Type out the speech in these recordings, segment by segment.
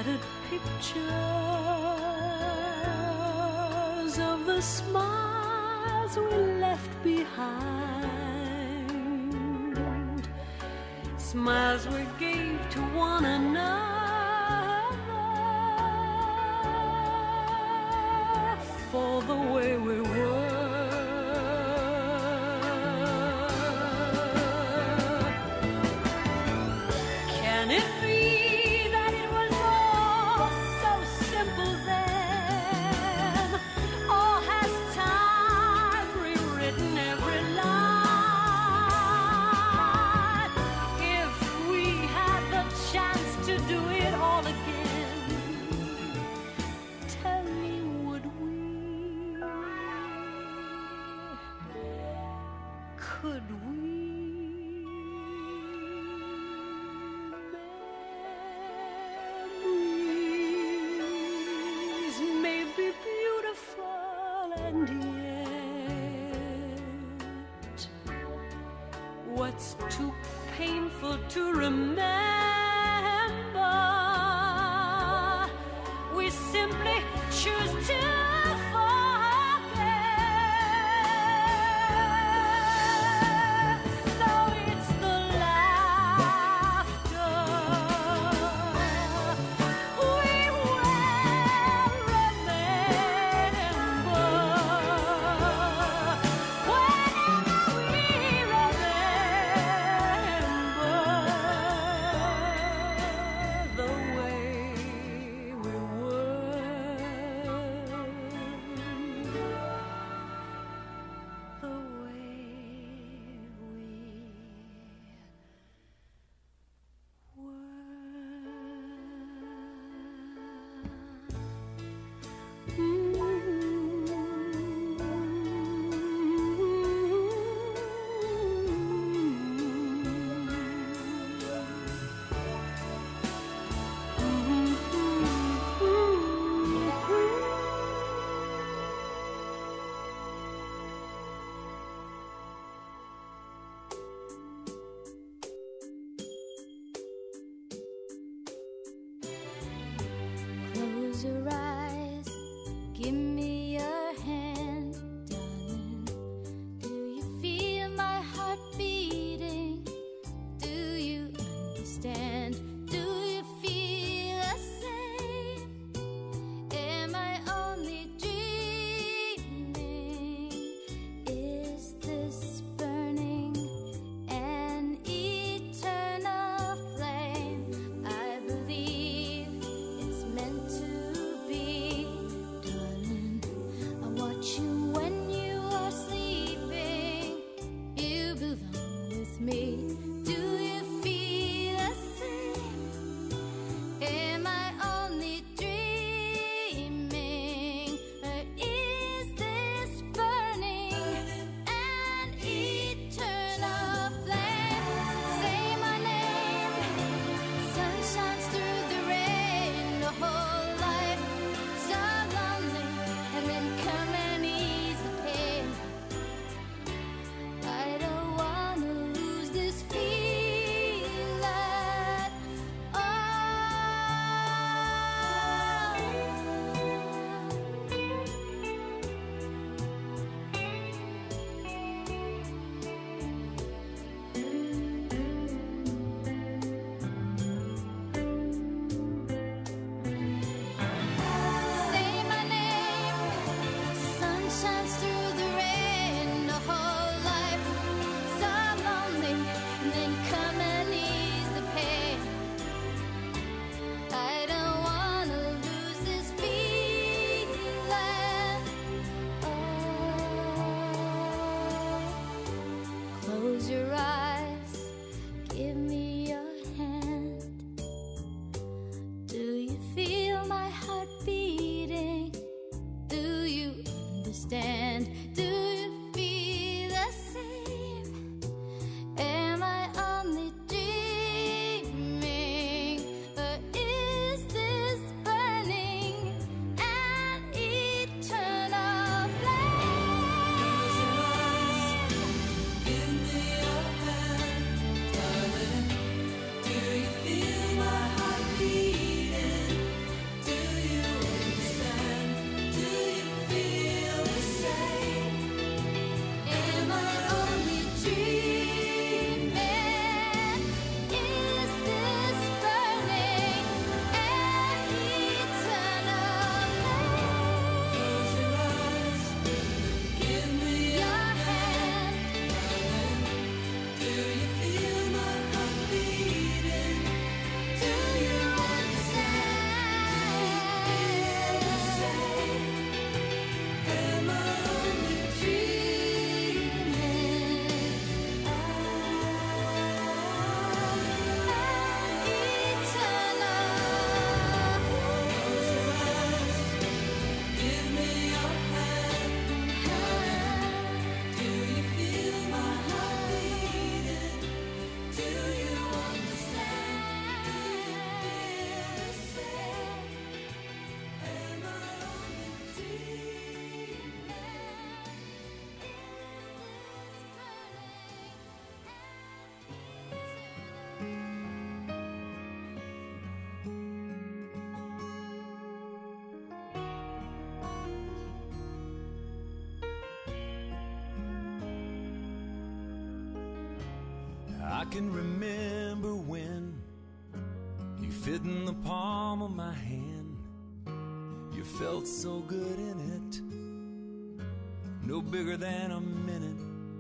tattered pictures of the smiles we left behind, smiles we gave to one another for the way we were. Can it be that it was all so simple then? Or has time rewritten every line? If we had the chance to do it all again, tell me, would we? Could we? Memories may be beautiful, and yet what's too painful to remember, we simply choose to forget. So it's the laughter we will remember. Whenever we remember the way we were, the way we Close your eyes, give me your hand, darling. Do you feel my heart beating? Do you understand? Do you feel the same? Am I only dreaming? Is this burning an eternal flame? I believe it's meant to be, darling. I can remember when you fit in the palm of my hand. You felt so good in it, no bigger than a minute.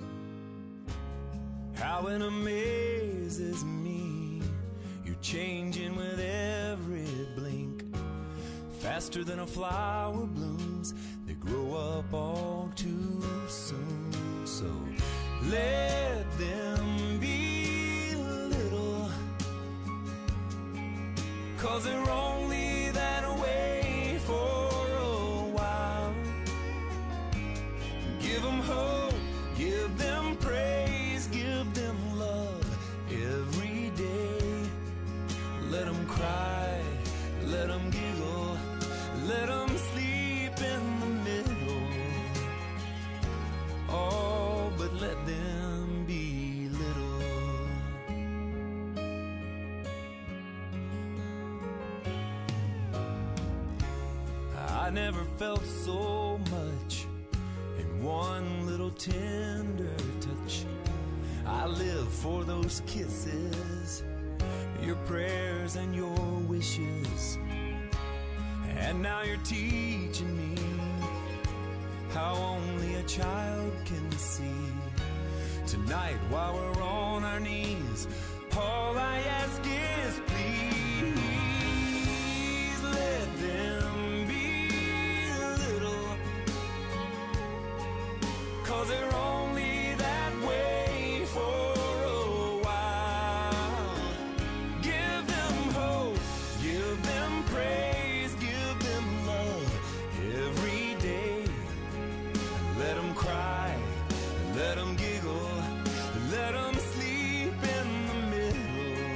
How it amazes me, you're changing with every blink. Faster than a flower blooms, they grow up all too soon. So let them be little, 'cause they're only that way for a while. Give them hope, give them praise, give them love every day. Let them cry, let them giggle, let them sleep in the middle. Oh, but let them be little. I never felt so much in one little tender touch. I live for those kisses, your prayers and your wishes. And now you're teaching me how only a child can see. Tonight while we're on our knees, all I ask is please let them be little, 'cause they're only that way for a while. Give them hope, give them praise, give them love every day. Let them cry, let them giggle, let them sleep in the middle.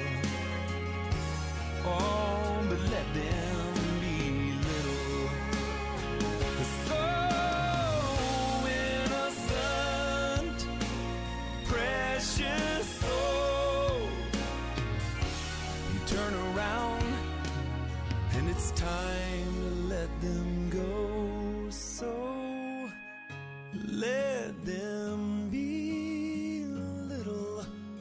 Oh, but let them be little. So innocent, precious soul. You turn around and it's time to let them go. So let them be little,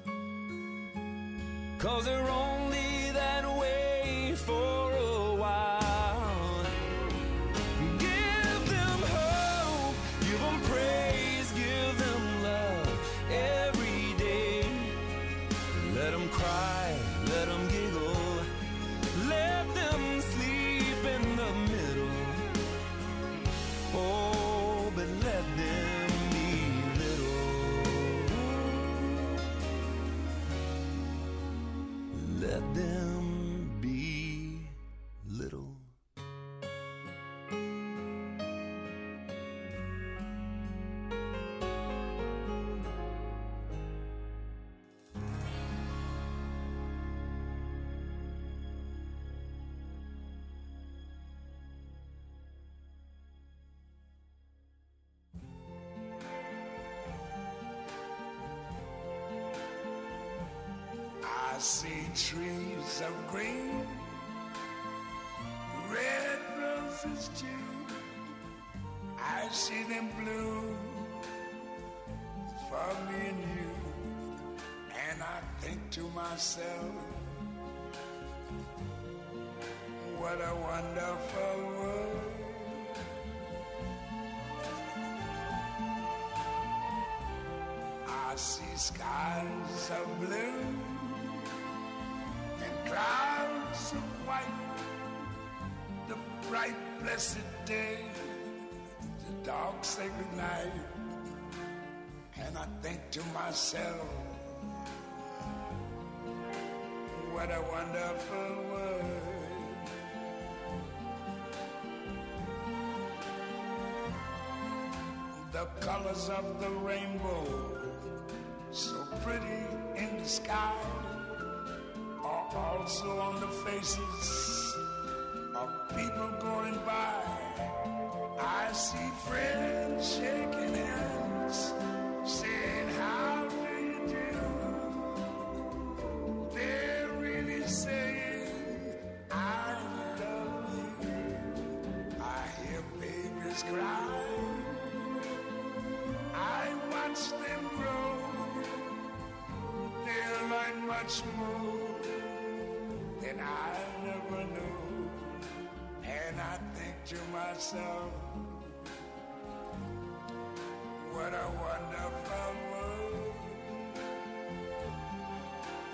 'cause they're only that way for a while. Give them hope, give them praise, give them love every day. Let them cry, let them giggle, let them sleep in the middle. Oh, but let them be little. Let them be little. I see trees of green, red roses too. I see them bloom for me and you. And I think to myself, what a wonderful world. I see skies of blue and clouds of white, the bright blessed day, the dark sacred night. And I think to myself, what a wonderful world. The colors of the rainbow, so pretty in the sky, are also on the faces of people going by. I see friends shaking hands, saying, how do you do? They're really saying, I love you. I hear babies cry, I watch them grow. Their I never knew. And I think to myself, what a wonderful world.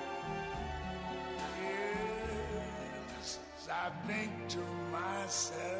Yes, I think to myself,